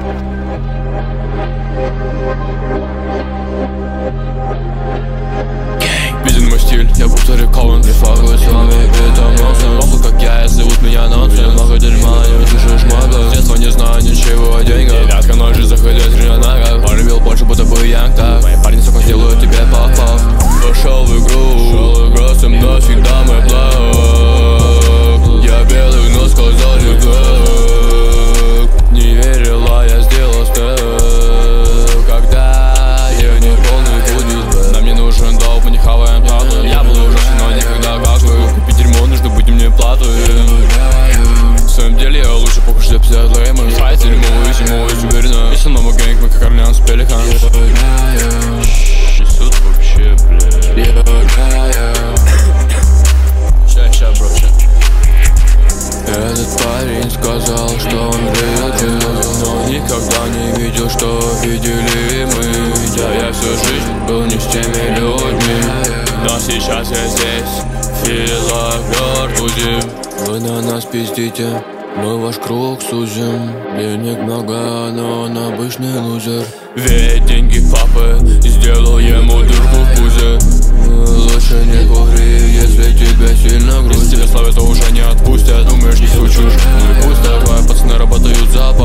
Виден мой стиль, я будто реколон. Не факую с вами битомосом. Похуй как я, зовут меня нонсен. Много дерьма, не услышишь мой голос. С детства не знаю ничего о деньгах. Девятка ночи заходит в ногах. Полюбил больше, будто бы янг так. Мои парни, сука, сделают тебе пах-пах. Вошел в игру, со мной всегда мой план. Я белый, но сказал не так. Не верила, я сделал степ. Когда я не полный будет. Нам не нужен долг, мы не хаваем таблы. Я был ужасен, но никогда как вы. Купить дерьмо, нужно быть мне платой. В своем деле я лучше похож за 50 леймов. Файт дерьмо, и зимой, уверенно. Если новый гэнг, мы как Орлеан с Пеликан. Несут вообще, блядь. Ща, бро, ща. Этот парень сказал, что он видел, но никогда не видел, что видели мы. Хотя я всю жизнь был не с теми людьми, но сейчас я здесь, филовер. Вы на нас пиздите, мы ваш круг сузим. Денег много, но он обычный лузер. Ведь деньги папы сделал ему дырку в пузе. Лучше не кури, если тебя сильно грустит. Если тебя славят, то уже не отпустят. Думаешь, не чушь, ну и пусть так. Твои пацаны работают за